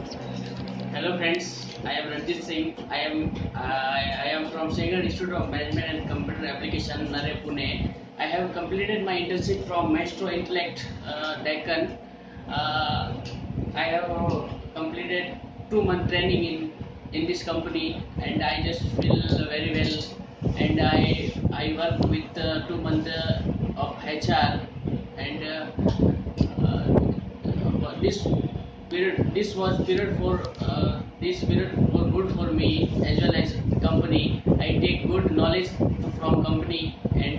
Hello friends, I am Ranjit Singh. I am from Sengad Institute of Management and Computer Application, Nagpur, Pune. I have completed my internship from Maestro Intellect, Deccan. Uh, I have completed 2 month training in this company, and I just feel very well. And I work with 2 month of HR, and this period for good for me as well as company. I take good knowledge from company, and